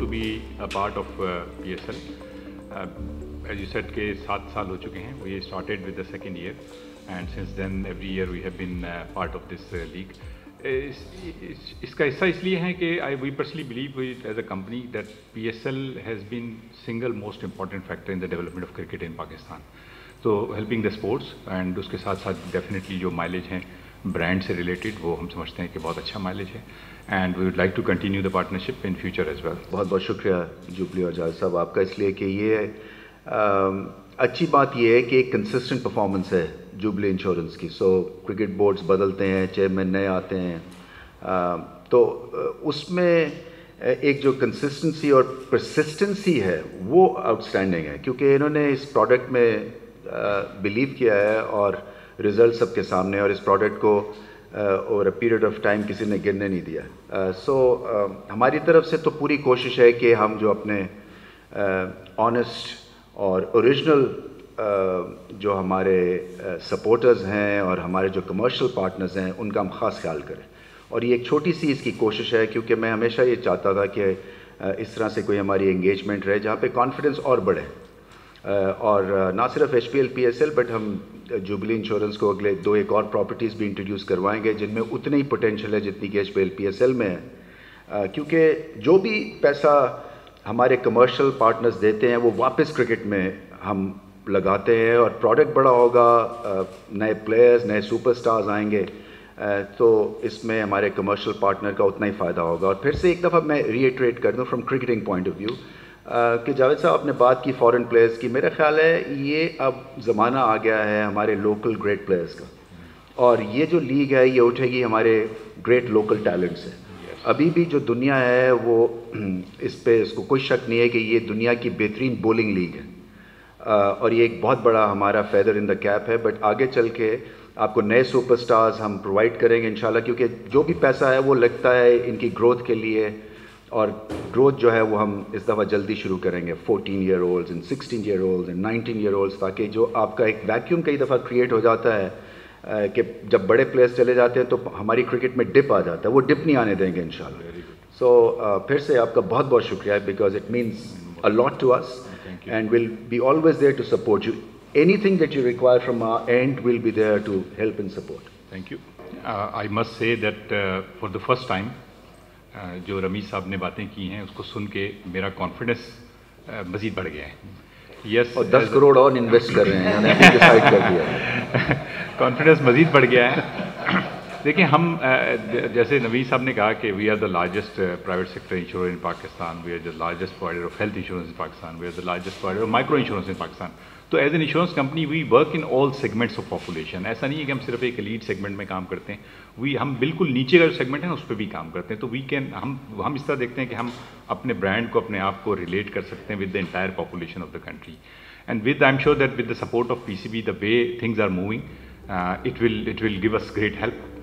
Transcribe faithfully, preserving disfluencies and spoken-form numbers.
to be a part of uh, P S L. Uh, as you said کہ سات سال ہو چکے ہیں. We started with the second year and since then every year we have been uh, part of this uh, league. اس, اس, اس کا حصہ اس لیے ہے کہ I we personally believe as a company that P S L has been single most important factor in the development of cricket in Pakistan. So helping the sports and اس کے ساتھ ساتھ definitely جو mileage ہیں brand سے related وہ ہم سمجھتے ہیں کہ بہت اچھا مائلیج ہے and we would like to continue the partnership in future as well. بہت بہت شکریہ جوبلی اور جاوید صاحب آپ کا اس لیے کہ یہ اچھی بات یہ ہے کہ ایک کنسسٹنٹ پرفارمنس ہے جوبلی انشورنس کی. سو کرکٹ بورڈز بدلتے ہیں, چیئرمین نئے آتے ہیں, تو اس میں ایک جو کنسسٹنسی اور پرسسٹنسی ہے وہ آؤٹ اسٹینڈنگ ہے کیونکہ انہوں نے اس پروڈکٹ میں بلیو کیا ہے اور رزلٹ سب کے سامنے, اور اس پروڈکٹ کو over a period of time کسی نے گرنے نہیں دیا. سو ہماری طرف سے تو پوری کوشش ہے کہ ہم جو اپنے آنیسٹ اور اوریجنل جو ہمارے سپورٹرز ہیں اور ہمارے جو کمرشل پارٹنرز ہیں ان کا ہم خاص خیال کریں. اور یہ ایک چھوٹی سی اس کی کوشش ہے کیونکہ میں ہمیشہ یہ چاہتا تھا کہ اس طرح سے کوئی ہماری انگیجمنٹ رہے جہاں پہ کانفیڈنس اور بڑھے, اور نہ صرف H P L P S L but ہم جوبلی انشورنس کو اگلے دو ایک اور پراپرٹیز بھی انٹروڈیوس کروائیں گے جن میں اتنی ہی پوٹینشیل ہے جتنی کہ H P L P S L میں ہے, کیونکہ جو بھی پیسہ ہمارے کمرشل پارٹنرز دیتے ہیں وہ واپس کرکٹ میں ہم لگاتے ہیں اور پروڈکٹ بڑا ہوگا, نئے پلیئرز نئے سپر سٹارز آئیں گے تو اس میں ہمارے کمرشل پارٹنر کا اتنا ہی فائدہ ہوگا. اور پھر سے ایک دفعہ میں ریٹریٹ کر دوں from cricketing point of view کہ جاوید صاحب آپ نے بات کی فارن پلیئرز کی, میرا خیال ہے یہ اب زمانہ آ گیا ہے ہمارے لوکل گریٹ پلیئرز کا, اور یہ جو لیگ ہے یہ اٹھے گی ہمارے گریٹ لوکل ٹیلنٹ سے. ابھی بھی جو دنیا ہے وہ اس پہ اس کو کوئی شک نہیں ہے کہ یہ دنیا کی بہترین بولنگ لیگ ہے اور یہ ایک بہت بڑا ہمارا فیدر ان دا کیپ ہے. بٹ آگے چل کے آپ کو نئے سپر سٹارز ہم پرووائڈ کریں گے انشاءاللہ, کیونکہ جو بھی پیسہ ہے وہ لگتا ہے ان کی گروتھ کے لیے, اور گروتھ جو ہے وہ ہم اس دفعہ جلدی شروع کریں گے fourteen year olds and sixteen year olds and nineteen year olds, تاکہ جو آپ کا ایک ویکیوم کئی دفعہ کریٹ ہو جاتا ہے کہ جب بڑے پلیئرز چلے جاتے ہیں تو ہماری کرکٹ میں ڈپ آ جاتا ہے, وہ ڈپ نہیں آنے دیں گے انشاءاللہ. سو پھر سے آپ کا بہت بہت شکریہ because it means a lot to us and will be always there to support you. Anything that you require from our end will be there to help and support. Thank you. Uh, I must say that uh, for the first time جو رمیز صاحب نے باتیں کی ہیں اس کو سن کے میرا confidence مزید بڑھ گیا ہے. یس, اور دس کروڑ اور انویسٹ کر رہے ہیں, ڈیسائیڈ کر دیا, کانفیڈنس مزید بڑھ گیا ہے. دیکھیں ہم جیسے نوید صاحب نے کہا کہ we are the largest private sector insurer in Pakistan, we are the largest provider of health insurance in Pakistan, we are the largest provider of micro insurance in Pakistan. تو as an insurance company we work in all segments of population. ایسا نہیں ہے کہ ہم صرف ایک lead segment میں کام کرتے ہیں, وی ہم بالکل نیچے کا جو سیگمنٹ ہے اس پہ بھی کام کرتے ہیں. تو وی کین ہم ہم اس طرح دیکھتے ہیں کہ ہم اپنے برانڈ کو اپنے آپ کو ریلیٹ کر سکتے ہیں with the entire population of the country. And with I am sure that with the support of P C B the way things are moving it will it will give us great help.